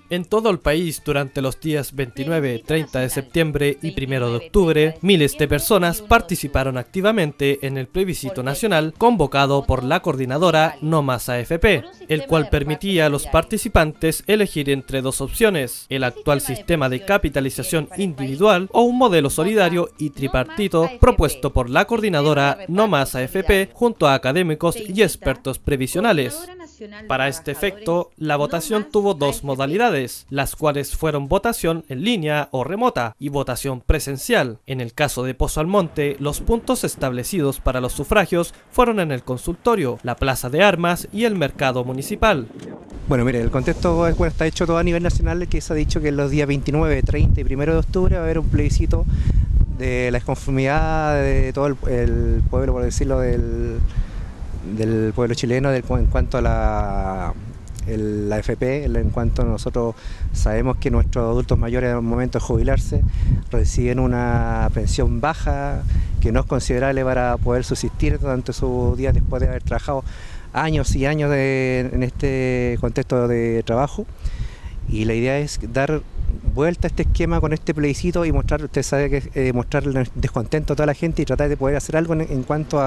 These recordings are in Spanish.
En todo el país, durante los días 29, 30 de septiembre y 1 de octubre, miles de personas participaron activamente en el plebiscito nacional convocado por la coordinadora No Más AFP, el cual permitía a los participantes elegir entre dos opciones: el actual sistema de capitalización individual o un modelo solidario y tripartito propuesto por la coordinadora No Más AFP junto a académicos y expertos previsionales. Para este efecto, la votación tuvo dos modalidades, las cuales fueron votación en línea o remota y votación presencial. En el caso de Pozo Almonte, los puntos establecidos para los sufragios fueron en el consultorio, la plaza de armas y el mercado municipal. Bueno, mire, el contexto está hecho todo a nivel nacional, que se ha dicho que en los días 29, 30 y 1 de octubre va a haber un plebiscito de la disconformidad de todo el pueblo, por decirlo, del pueblo chileno en cuanto a la AFP, en cuanto nosotros sabemos que nuestros adultos mayores al momento de jubilarse reciben una pensión baja que no es considerable para poder subsistir durante sus días después de haber trabajado años y años en este contexto de trabajo. Y la idea es dar vuelta a este esquema con este plebiscito y mostrar, usted sabe que mostrar el descontento a toda la gente y tratar de poder hacer algo en cuanto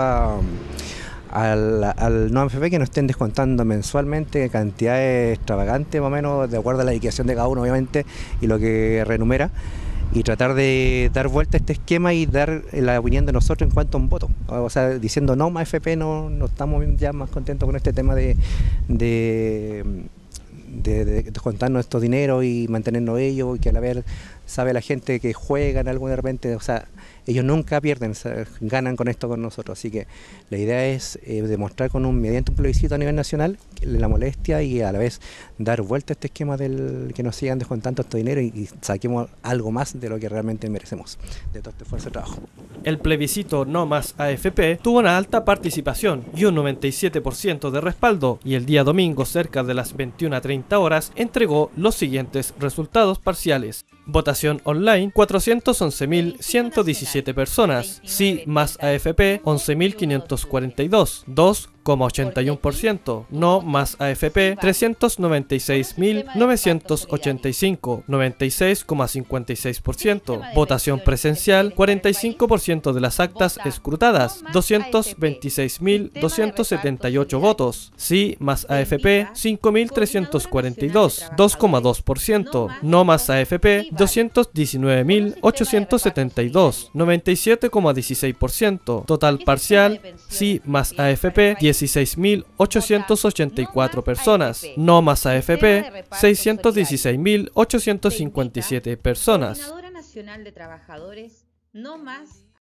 al no AFP, que nos estén descontando mensualmente cantidades extravagantes, más o menos, de acuerdo a la liquidación de cada uno, obviamente, y lo que renumera, y tratar de dar vuelta a este esquema y dar la opinión de nosotros en cuanto a un voto. O sea, diciendo no más AFP, no estamos ya más contentos con este tema de descontarnos estos dineros y mantenernos ellos, y que a la vez sabe la gente que juegan algo de repente, o sea, ellos nunca pierden, o sea, ganan con esto con nosotros. Así que la idea es demostrar mediante un plebiscito a nivel nacional la molestia y a la vez dar vuelta a este esquema del que nos sigan descontando estos dineros y saquemos algo más de lo que realmente merecemos de todo este esfuerzo de trabajo. El plebiscito No Más AFP tuvo una alta participación y un 97% de respaldo, y el día domingo, cerca de las 21:30 horas, entregó los siguientes resultados parciales. Votación online: 411.117 personas. Sí más AFP: 11.542, 2,81%. No más AFP: 396.985, 96,56%. Votación presencial: 45% de las actas escrutadas, 226.278 votos. Sí más AFP: 5.342, 2,2%. No más AFP: 219.872, 97,16%. Total parcial: sí más AFP: 16.884 personas. No más AFP: 616.857 personas.